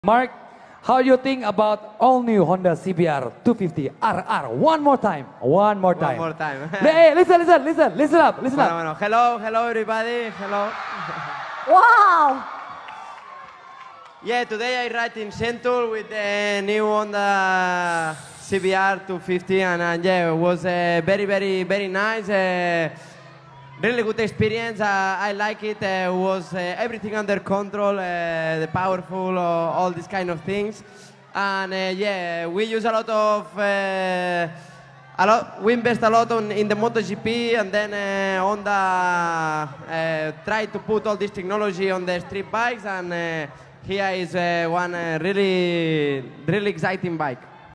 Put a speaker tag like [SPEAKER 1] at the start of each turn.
[SPEAKER 1] Mark, how you think about all new Honda CBR 250 RR? One more time. One more time.
[SPEAKER 2] One more time.
[SPEAKER 1] Hey, listen up.
[SPEAKER 2] Bueno, hello everybody, hello.
[SPEAKER 3] Wow!
[SPEAKER 2] Yeah, today I ride in Sentul with the new Honda CBR 250 and yeah, it was very nice. Really good experience. I like it. Was everything under control, the powerful, all these kind of things. And yeah, we use a lot of, we invest a lot in the MotoGP, and then Honda try to put all this technology on the street bikes, and here is one really exciting bike.